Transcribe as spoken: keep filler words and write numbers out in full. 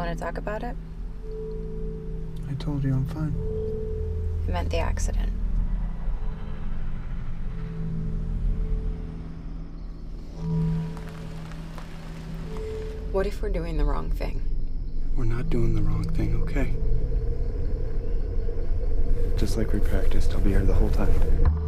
want to talk about it? I told you I'm fine. I meant the accident. What if we're doing the wrong thing? We're not doing the wrong thing, okay? Just like we practiced, I'll be here the whole time.